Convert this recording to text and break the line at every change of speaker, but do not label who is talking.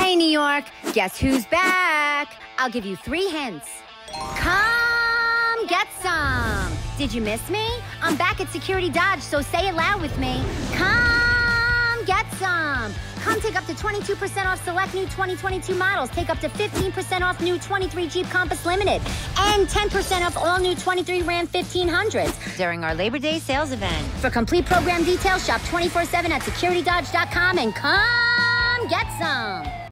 Hey, New York, guess who's back? I'll give you 3 hints. Come get some. Did you miss me? I'm back at Security Dodge, so say it loud with me. Come get some. Come take up to 22% off select new 2022 models. Take up to 15% off new 23 Jeep Compass Limited. And 10% off all new 23 Ram 1500s during our Labor Day sales event. For complete program details, shop 24/7 at securitydodge.com and come get some.